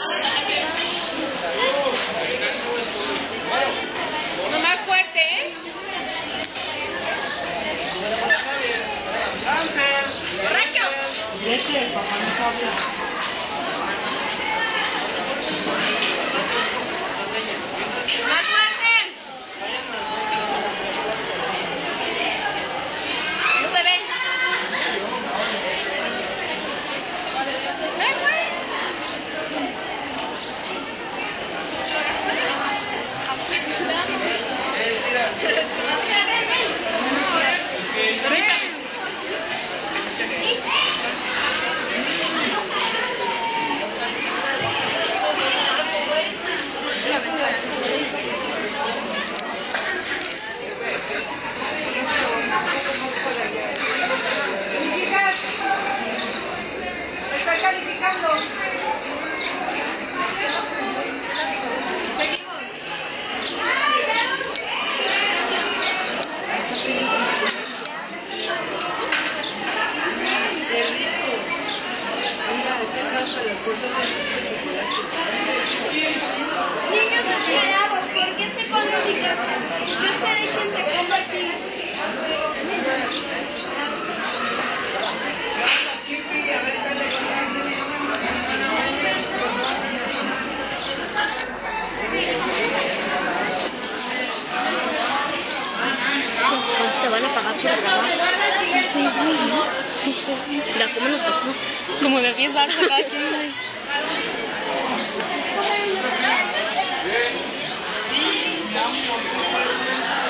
No más fuerte, ¿eh? ¡Borracho! ¡Más fuerte! No se ve. Estoy calificando. Niños esperados, ¿por qué se conocen? Yo seré quien te convertí. ¿Cuánto te van a pagar por grabar? Sí, güey, ¿no? Ya, ¿cómo nos tocó? Es como de 10 baros cada quien, güey. Sí,